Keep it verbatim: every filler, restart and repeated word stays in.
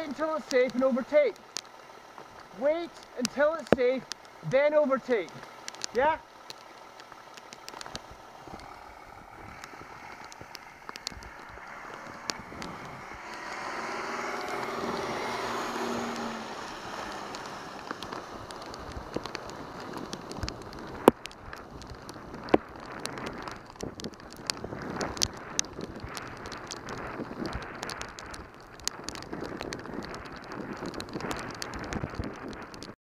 wait until it's safe and overtake. Wait until it's safe, then overtake. Yeah?